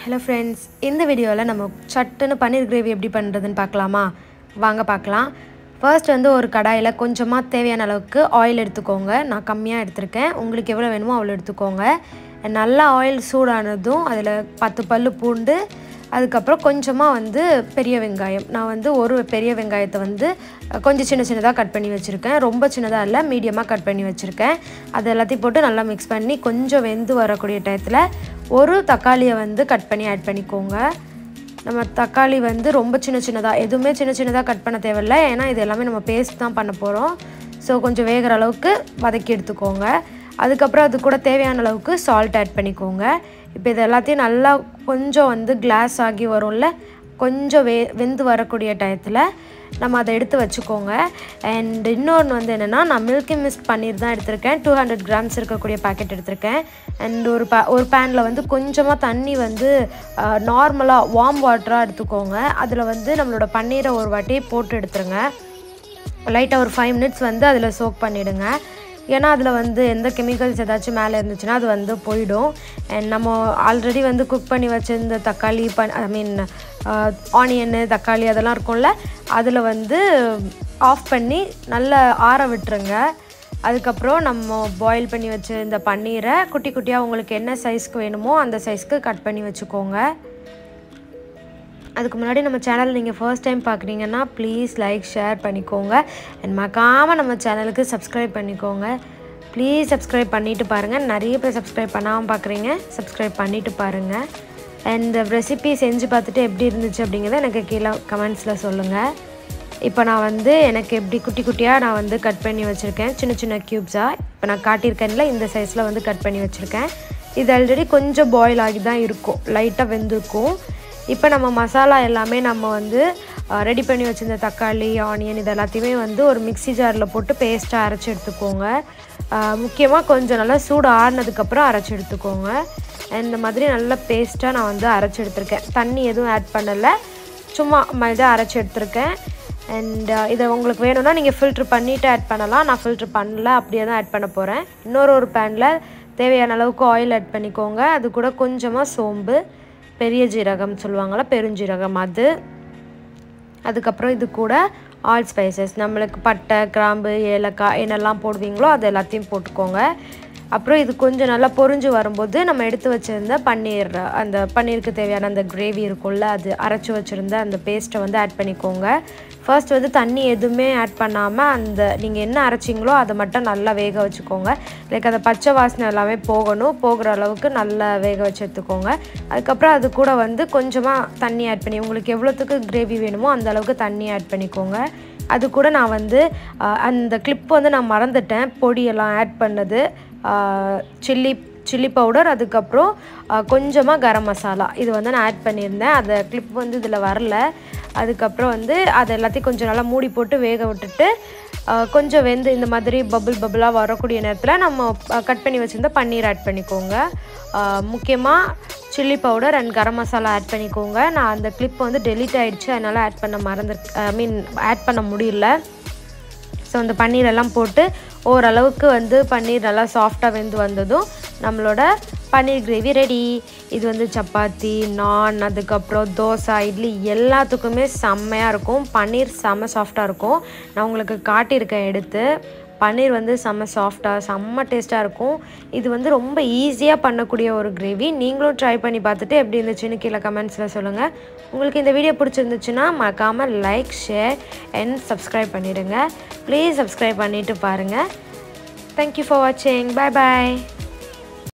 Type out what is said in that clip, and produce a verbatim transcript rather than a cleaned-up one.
Hello friends, in the video la நம்ம சட்டுன பன்னீர் gravy எப்படி பண்றதுன்னு பார்க்கலாமா வாங்க பார்க்கலாம் first வந்து ஒரு கடாயில கொஞ்சமா தேவையான அளவுக்கு oil எடுத்துக்கோங்க நான் கம்மியா எடுத்துர்க்கேன் உங்களுக்கு எவ்வளவு வேணுமோ அவ்வளவு எடுத்துக்கோங்க நல்லா oil சூடானதும் அதுல பத்து பல்லு பூண்டு அதுக்கு அப்புறம் கொஞ்சமா வந்து பெரிய வெங்காயம் நான் வந்து ஒரு பெரிய வெங்காயத்தை வந்து கொஞ்சம் சின்ன சின்னதா கட் பண்ணி வச்சிருக்கேன் ரொம்ப சின்னதா இல்ல மீடியமா கட் பண்ணி வச்சிருக்கேன் அது எல்லாத்தையும் போட்டு நல்லா mix பண்ணி கொஞ்சம் வெந்து வரக்கூடிய டயத்துல ஒரு தக்காளியை வந்து கட் பண்ணி ஆட் பண்ணிக்கோங்க நம்ம தக்காளி வந்து ரொம்ப சின்ன சின்னதா எதுமே சின்ன சின்னதா கட் பண்ண தேவையில்லை ஏனா இது எல்லாமே நம்ம பேஸ்ட் தான் பண்ண போறோம் சோ கொஞ்சம் வேகற அளவுக்கு வதக்கி எடுத்துக்கோங்க அதுக்கு அப்புறம் அது கூட தேவையான அளவுக்கு salt ஆட் பண்ணிக்கோங்க இப்போ இது எல்லாத்தையும் நல்லா கொஞ்சம் வந்து கிளாஸ் ஆகி வரும்ல கொஞ்சம் வெந்து வரக்கூடிய டயத்துல நம்ம அதை எடுத்து வச்சுக்கோங்க and இன்னொரு வந்து என்னன்னா நான் மில்கி மிஸ்ட் பன்னீர் தான் எடுத்துர்க்கேன் two hundred grams இருக்கக்கூடிய பாக்கெட் எடுத்துர்க்கேன் and ஒரு ஒரு panல வந்து கொஞ்சமா தண்ணி வந்து நார்மலா வார்ம் வாட்டரா எடுத்துக்கோங்க அதுல வந்து நம்மளோட பன்னீரை ஒரு வாட்டி போட்டு எடுத்துருங்க லைட்டா ஒரு five minutes வந்து அதுல soak பண்ணிடுங்க ஏனா அதுல வந்து எந்த கெமிக்கல்ஸ் ஏதாச்சும் மேல இருந்துச்சுனா அது வந்து போய்டும் and நம்ம ஆல்ரெடி வந்து குக் பண்ணி வச்சிருந்த தக்காளி ஐ மீன் ஆனியன் தக்காளி அதெல்லாம் இருக்கும்ல அதுல வந்து ஆஃப் பண்ணி நல்லா ஆற விட்டுருங்க அதுக்கு அப்புறம் நம்ம பாயில் பண்ணி வச்ச இந்த பன்னீரை குட்டி குட்டியா உங்களுக்கு என்ன சைஸ்க்கு வேணுமோ அந்த சைஸ்க்கு கட் பண்ணி வச்சுக்கோங்க அதுக்கு முன்னாடி நம்ம சேனல் நீங்க ஃபர்ஸ்ட் டைம் பார்க்கறீங்கன்னா ப்ளீஸ் லைக் ஷேர் பண்ணிக்கோங்க and மறக்காம நம்ம சேனலுக்கு Subscribe பண்ணிக்கோங்க ப்ளீஸ் Subscribe பண்ணிட்டு பாருங்க நிறைய பேர் Subscribe பண்ணாம பார்க்கறீங்க Subscribe பண்ணிட்டு பாருங்க and இந்த ரெசிபி செஞ்சு பார்த்துட்டு எப்படி இருந்துச்சு அப்படிங்கறத எனக்கு கீழ கமெண்ட்ஸ்ல சொல்லுங்க இப்போ நான் வந்து எனக்கு எப்படி குட்டி குட்டியா நான் வந்து கட் பண்ணி வச்சிருக்கேன் சின்ன சின்ன கியூப்ஸா இப்போ நான் காட்டியிருக்கேன்ல இந்த சைஸ்ல வந்து கட் பண்ணி வச்சிருக்கேன் இது ஆல்ரெடி கொஞ்சம் பாயில் ஆகி தான் இருக்கும் லைட்டா வெந்திருக்கும் இப்போ நம்ம மசாலா எல்லாமே நம்ம வந்து ரெடி பண்ணி வச்சிருந்த தக்காளி ஆனியன் இத எல்லாத்தையும் வந்து ஒரு மிக்ஸி ஜார்ல போட்டு பேஸ்டா அரைச்சு எடுத்துக்கோங்க முக்கியமா கொஞ்சம் நல்லா சூடு ஆறனதுக்கு அப்புறம் அரைச்சு எடுத்துக்கோங்க இந்த மாதிரி நல்ல பேஸ்டா நான் வந்து அரைச்சு எடுத்துர்க்கேன் தண்ணி எதுவும் ஆட் பண்ணல சும்மா மைதா அரைச்சு எடுத்துர்க்கேன் and இத உங்களுக்கு வேணும்னா நீங்க ஃபில்டர் பண்ணிட்டு ஆட் பண்ணலாம் நான் ஃபில்டர் பண்ணல அப்படியே தான் ஆட் பண்ண போறேன் இன்னொரு ஒரு panல தேவையான அளவுக்கு oil ஆட் பண்ணிக்கோங்க அது கூட கொஞ்சமா சோம்பு பெரிய ஜீரகம் சொல்வாங்கல பெருஞ்சீரகம் அது அதுக்கு அப்புறம் இது கூட all spices நமக்கு பட்டை கிராம்பு ஏலக்காய் என்னெல்லாம் போடுவீங்களோ அது எல்லாத்தையும் போட்டுக்கோங்க அப்புறம் இது கொஞ்சம் நல்லா பொரிஞ்சு வரும்போது நம்ம எடுத்து வச்சிருந்த பன்னீர் அந்த பன்னீருக்கு தேவையான அந்த கிரேவி இருக்கும்ல அது அரைச்சு வச்சிருந்த அந்த பேஸ்ட்டை வந்து ஆட் பண்ணிக்கோங்க ஃபர்ஸ்ட் வந்து தண்ணி எதுமே ஆட் பண்ணாம அந்த நீங்க என்ன அரைச்சீங்களோ அத மட்டும் நல்லா வேக வச்சுக்கோங்க லைக் அந்த பச்சை வாசனை எல்லாமே போகணும் போகுற அளவுக்கு நல்லா வேக வச்சு எடுத்துக்கோங்க அதுக்கு அப்புறம் அது கூட வந்து கொஞ்சமா தண்ணி ஆட் பண்ணி உங்களுக்கு எவ்வளவுக்கு கிரேவி வேணுமோ அந்த அளவுக்கு தண்ணி ஆட் பண்ணிக்கோங்க அது கூட நான் வந்து அந்த கிளிப் வந்து நான் மறந்துட்டேன் பொடி எல்லாம் ஆட் பண்ணது chilli chilli powder அதுக்கு அப்புறம் கொஞ்சமா கரம் மசாலா இது வந்து நான் ஆட் பண்ணிருந்தேன் அந்த கிளிப் வந்து இதுல வரல அதுக்கு அப்புறம் வந்து அத எல்லாத்தையும் கொஞ்சம் நல்லா மூடி போட்டு வேக விட்டுட்டு கொஞ்சம் வெந்து இந்த மாதிரி பபிள் பபிளா வரக்கூடிய நேரத்துல நம்ம கட் பண்ணி வச்சிருந்த பன்னீர் ஆட் பண்ணிக்கோங்க முக்கியமா chilli powder and garam masala add பண்ணிக்கோங்க நான் அந்த கிளிப் வந்து delete ஆயிடுச்சு அதனால ஆட் பண்ண மறந்து ஐ மீன் ஆட் பண்ண முடியல சோ அந்த பன்னீர் எல்லாம் போட்டு ஓரளவுக்கு வந்து பன்னீர் நல்லா சாஃப்ட்டா வெந்து வந்ததும் நம்மளோட பன்னீர் கிரேவி ரெடி இது வந்து சப்பாத்தி நான் அதுக்கு அப்புறம் தோசை இட்லி எல்லாத்துக்குமே செம்மையா இருக்கும் பன்னீர் செம்ம சாஃப்ட்டா இருக்கும் நான் உங்களுக்கு காட்டி இருக்கேன் எடுத்து பன்னீர் வந்து செம்ம சாஃப்ட்டா செம்ம டேஸ்டா இருக்கும் இது வந்து ரொம்ப ஈஸியா பண்ணக்கூடிய ஒரு கிரேவி நீங்களும் ட்ரை பண்ணி பார்த்துட்டு எப்படி இருந்துச்சுன்னு கீழ கமெண்ட்ஸ்ல சொல்லுங்க உங்களுக்கு இந்த வீடியோ பிடிச்சிருந்துச்சுனா மறக்காம லைக் ஷேர் and Subscribe பண்ணிடுங்க ப்ளீஸ் Subscribe பண்ணிட்டு பாருங்க Thank you for watching bye bye